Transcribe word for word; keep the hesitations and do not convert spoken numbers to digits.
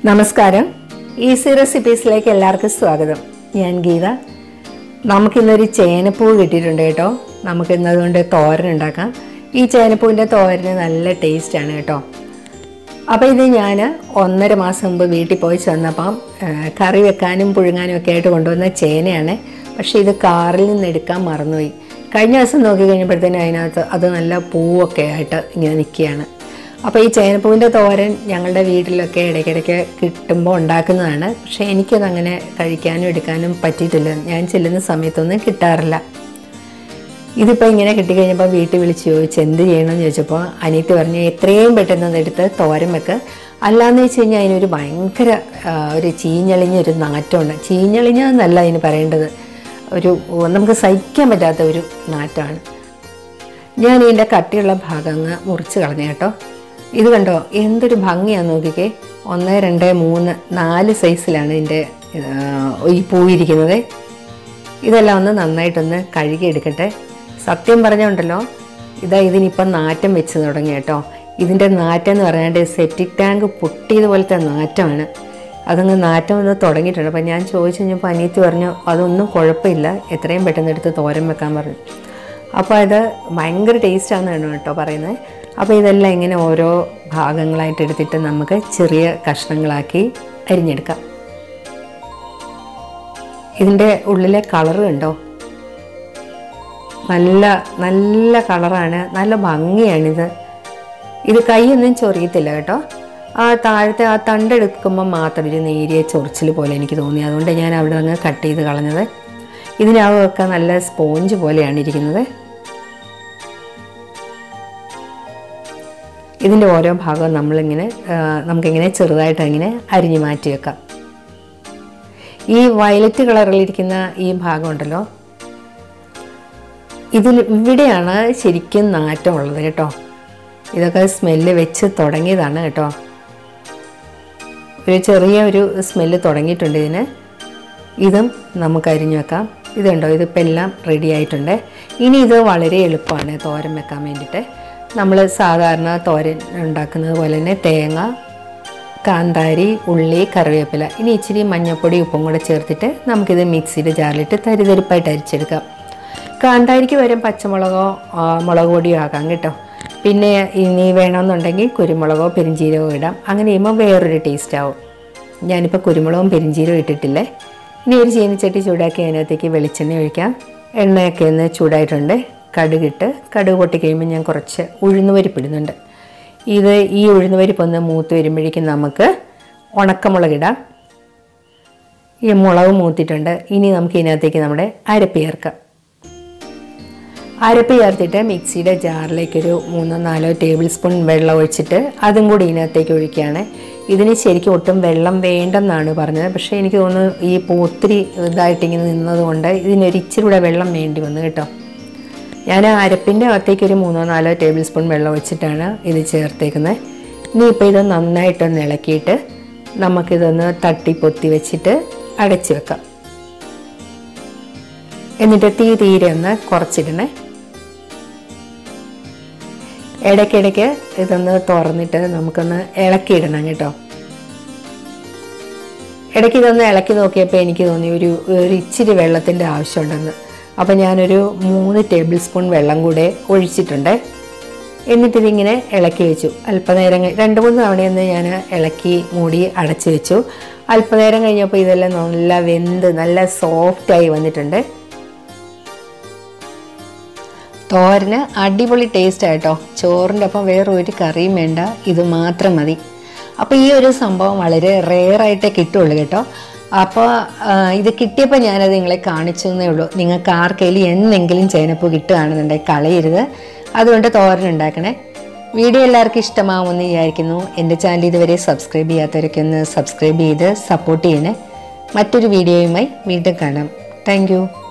നമസ്കാരം. ഈസി റെസിപ്പീസിലേക്ക് എല്ലാവർക്കും സ്വാഗതം. ഞാൻ ഗീത. നമുക്കിന്നൊരു ചേനപ്പൂ കിട്ടിയിട്ടുണ്ട് കേട്ടോ. നമുക്കിന്നതുകൊണ്ട് തോരൻ ഉണ്ടാക്കാം. ഈ ചേനപ്പൂവിൻ്റെ തോരന് നല്ല ടേസ്റ്റാണ് കേട്ടോ. അപ്പോൾ ഇത് ഞാൻ ഒന്നര മാസം മുമ്പ് വീട്ടിൽ പോയി ചെന്നപ്പം കറി വെക്കാനും പുഴുങ്ങാനും ഒക്കെ ആയിട്ട് കൊണ്ടുവന്ന ചേനയാണ്. പക്ഷേ ഇത് കാറിൽ നിന്ന് എടുക്കാൻ മറന്നുപോയി. കഴിഞ്ഞ ദിവസം നോക്കി കഴിഞ്ഞപ്പോഴത്തേനും അതിനകത്ത് അത് നല്ല പൂവൊക്കെ ആയിട്ട് ഇങ്ങനെ നിൽക്കുകയാണ്. അപ്പോൾ ഈ ചേനപ്പൂവിൻ്റെ തോരൻ ഞങ്ങളുടെ വീട്ടിലൊക്കെ ഇടയ്ക്കിടയ്ക്ക് കിട്ടുമ്പോൾ ഉണ്ടാക്കുന്നതാണ്. പക്ഷേ എനിക്കതങ്ങനെ കഴിക്കാനും എടുക്കാനും പറ്റിയിട്ടില്ല. ഞാൻ ചെല്ലുന്ന സമയത്തൊന്നും കിട്ടാറില്ല. ഇതിപ്പോൾ ഇങ്ങനെ കിട്ടിക്കഴിഞ്ഞപ്പോൾ വീട്ടിൽ വിളിച്ച് ചോദിച്ചു എന്ത് ചെയ്യണമെന്ന് ചോദിച്ചപ്പോൾ അനിയത്തി പറഞ്ഞു എത്രയും പെട്ടെന്ന് അതെടുത്ത് തോരൻ വെക്ക്. അല്ലാന്ന് വെച്ച് കഴിഞ്ഞാൽ അതിനൊരു ഭയങ്കര ഒരു ചീഞ്ഞളിഞ്ഞൊരു നാറ്റമുണ്ട്. ചീഞ്ഞളിഞ്ഞെന്നല്ല അതിന് പറയേണ്ടത്, ഒരു നമുക്ക് സഹിക്കാൻ പറ്റാത്ത ഒരു നാറ്റമാണ്. ഞാൻ ഇതിൻ്റെ കട്ടിയുള്ള ഭാഗങ്ങൾ മുറിച്ച് കളഞ്ഞു കേട്ടോ. ഇത് കണ്ടോ എന്തൊരു ഭംഗിയാന്ന് നോക്കിക്കേ. ഒന്ന് രണ്ട് മൂന്ന് നാല് സൈസിലാണ് ഇതിൻ്റെ ഈ പൂവിരിക്കുന്നത്. ഇതെല്ലാം ഒന്ന് നന്നായിട്ടൊന്ന് കഴുകിയെടുക്കട്ടെ. സത്യം പറഞ്ഞുകൊണ്ടല്ലോ ഇതാ ഇതിനിപ്പം നാറ്റം വെച്ച് തുടങ്ങി കേട്ടോ. ഇതിൻ്റെ നാറ്റം എന്ന് പറയാണ്ട് സെപ്റ്റിക് ടാങ്ക് പൊട്ടിയതുപോലത്തെ നാറ്റമാണ്. അതങ്ങ് നാറ്റം ഒന്ന് തുടങ്ങിയിട്ടുണ്ട്. അപ്പം ഞാൻ ചോദിച്ചു കഴിഞ്ഞപ്പോൾ അനിയത്തി പറഞ്ഞു അതൊന്നും കുഴപ്പമില്ല, എത്രയും പെട്ടെന്ന് എടുത്ത് തോരൻ വെക്കാൻ പറഞ്ഞു. അപ്പോൾ അത് ഭയങ്കര ടേസ്റ്റാണെന്നാണ് കേട്ടോ പറയുന്നത്. അപ്പോൾ ഇതെല്ലാം ഇങ്ങനെ ഓരോ ഭാഗങ്ങളായിട്ട് എടുത്തിട്ട് നമുക്ക് ചെറിയ കഷ്ണങ്ങളാക്കി അരിഞ്ഞെടുക്കാം. ഇതിൻ്റെ ഉള്ളിലെ കളറ് കണ്ടോ, നല്ല നല്ല കളറാണ്, നല്ല ഭംഗിയാണിത്. ഇത് കൈയൊന്നും ചൊറിയത്തില്ല കേട്ടോ. ആ താഴത്തെ ആ തണ്ടെടുക്കുമ്പോൾ മാത്രം ഒരു നേരിയ ചൊറിച്ചിൽ പോലെ എനിക്ക് തോന്നി. അതുകൊണ്ട് ഞാൻ അവിടെ നിന്ന് കട്ട് ചെയ്ത് കളഞ്ഞത്. ഇതിനകമൊക്കെ നല്ല സ്പോഞ്ച് പോലെയാണ് ഇരിക്കുന്നത്. ഇതിൻ്റെ ഓരോ ഭാഗവും നമ്മളിങ്ങനെ നമുക്കിങ്ങനെ ചെറുതായിട്ട് ഇങ്ങനെ അരിഞ്ഞു മാറ്റി വെക്കാം. ഈ വയലറ്റ് കളറിലിരിക്കുന്ന ഈ ഭാഗം ഉണ്ടല്ലോ, ഇതിൽ ഇവിടെയാണ് ശരിക്കും നാറ്റമുള്ളത് കേട്ടോ. ഇതൊക്കെ സ്മെല്ല് വെച്ച് തുടങ്ങിയതാണ് കേട്ടോ. ഒരു ചെറിയ ഒരു സ്മെല്ല് തുടങ്ങിയിട്ടുണ്ട് ഇതിന്. ഇതും നമുക്ക് അരിഞ്ഞു വെക്കാം. ഇതുണ്ടോ, ഇതിപ്പോൾ എല്ലാം റെഡി ആയിട്ടുണ്ട്. ഇനി ഇത് വളരെ എളുപ്പമാണ് തോരൻ വെക്കാൻ വേണ്ടിയിട്ട്. നമ്മൾ സാധാരണ തോരൻ ഉണ്ടാക്കുന്നത് പോലെ തന്നെ തേങ്ങ, കാന്താരി, ഉള്ളി, കറിവേപ്പില, ഇനി ഇച്ചിരി മഞ്ഞൾപ്പൊടി ഉപ്പും കൂടെ ചേർത്തിട്ട് നമുക്കിത് മിക്സിയുടെ ജാറിലിട്ട് തരിതരിപ്പായിട്ട് അരിച്ചെടുക്കാം. കാന്താരിക്ക് വരും പച്ചമുളകോ മുളക് പൊടിയോ ആക്കാം കേട്ടോ. പിന്നെ ഇനി വേണമെന്നുണ്ടെങ്കിൽ കുരുമുളകോ പെരിഞ്ചീരകോ ഇടാം. അങ്ങനെ ചെയ്യുമ്പോൾ വേറൊരു ടേസ്റ്റ് ആവും. ഞാനിപ്പോൾ കുരുമുളകും പെരിഞ്ചീരവും ഇട്ടിട്ടില്ലേ. ഇനി ഒരു ചീനിച്ചട്ടി ചൂടാക്കി അതിനകത്തേക്ക് വെളിച്ചെണ്ണ ഒഴിക്കാം. എണ്ണയൊക്കെ ഒന്ന് ചൂടായിട്ടുണ്ട്. കടുകിട്ട് കടുക് പൊട്ടി കഴിയുമ്പോൾ ഞാൻ കുറച്ച് ഉഴുന്നുപരിപ്പിടുന്നുണ്ട്. ഇത് ഈ ഉഴുന്നുപരിപ്പൊന്ന് മൂത്ത് വരുമ്പോഴേക്കും നമുക്ക് ഉണക്കമുളകിടാം. ഈ മുളക് മൂത്തിട്ടുണ്ട്. ഇനി നമുക്ക് ഇതിനകത്തേക്ക് നമ്മുടെ അരപ്പ് ചേർക്കാം. അരപ്പ് ചേർത്തിട്ട് മിക്സിയുടെ ജാറിലേക്കൊരു മൂന്നോ നാലോ ടേബിൾ സ്പൂൺ വെള്ളം ഒഴിച്ചിട്ട് അതും കൂടി ഇതിനകത്തേക്ക് ഒഴിക്കുകയാണ്. ഇതിന് ശരിക്കും ഒട്ടും വെള്ളം വേണ്ടെന്നാണ് പറഞ്ഞത്. പക്ഷേ എനിക്ക് തോന്നുന്നു ഈ പൂ ഒത്തിരി ഇതായിട്ടിങ്ങനെ നിന്നതുകൊണ്ട് ഇതിനൊരു ഇച്ചിരി കൂടെ വെള്ളം വേണ്ടി വന്നു കേട്ടോ. ഞാൻ അരപ്പിൻ്റെ അകത്തേക്ക് ഒരു മൂന്നോ നാലോ ടേബിൾ സ്പൂൺ വെള്ളം ഒഴിച്ചിട്ടാണ് ഇത് ചേർത്തേക്കുന്നത്. ഇനിയിപ്പോൾ ഇത് നന്നായിട്ടൊന്ന് ഇളക്കിയിട്ട് നമുക്കിതൊന്ന് തട്ടി പൊത്തി വെച്ചിട്ട് അടച്ച് വെക്കാം. എന്നിട്ട് തീ തീരെ ഒന്ന് കുറച്ചിടണേ. ഇടയ്ക്കിടയ്ക്ക് ഇതൊന്ന് തുറന്നിട്ട് നമുക്കൊന്ന് ഇളക്കിയിടണം കേട്ടോ. ഇടയ്ക്ക് ഇതൊന്ന് ഇളക്കി നോക്കിയപ്പോൾ എനിക്ക് തോന്നി ഒരു ഒരു ഇച്ചിരി വെള്ളത്തിൻ്റെ ആവശ്യമുണ്ടെന്ന്. അപ്പോൾ ഞാനൊരു മൂന്ന് ടേബിൾ സ്പൂൺ വെള്ളം കൂടെ ഒഴിച്ചിട്ടുണ്ട്. എന്നിട്ടിതിങ്ങനെ ഇളക്കി വെച്ചു. അല്പനേരം രണ്ട് മൂന്ന് തവണയൊന്ന് ഞാൻ ഇളക്കി മൂടി അടച്ചു വെച്ചു. അല്പനേരം കഴിഞ്ഞപ്പോൾ ഇതെല്ലാം നല്ല വെന്ത് നല്ല സോഫ്റ്റായി വന്നിട്ടുണ്ട്. തോരന് അടിപൊളി ടേസ്റ്റ് ആയിട്ടോ. ചോറിൻ്റെ ഒപ്പം വേറെ ഒരു കറിയും വേണ്ട, ഇത് മാത്രം മതി. അപ്പോൾ ഈ ഒരു സംഭവം വളരെ റെയറായിട്ടേ കിട്ടുള്ളൂ കേട്ടോ. അപ്പോൾ ഇത് കിട്ടിയപ്പോൾ ഞാനത് നിങ്ങളെ കാണിച്ചു എന്നേ ഉള്ളൂ. നിങ്ങൾക്ക് ആർക്കെങ്കിലും എന്തെങ്കിലും ചേനപ്പൂ കിട്ടുകയാണെന്നുണ്ടെങ്കിൽ കളയരുത്. അതുകൊണ്ട് തോരൻ ഉണ്ടാക്കണേ. വീഡിയോ എല്ലാവർക്കും ഇഷ്ടമാവുമെന്ന് വിചാരിക്കുന്നു. എൻ്റെ ചാനൽ ഇതുവരെ സബ്സ്ക്രൈബ് ചെയ്യാത്തവരൊക്കെ ഒന്ന് സബ്സ്ക്രൈബ് ചെയ്ത് സപ്പോർട്ട് ചെയ്യണേ. മറ്റൊരു വീഡിയോയുമായി വീണ്ടും കാണാം. Thank U.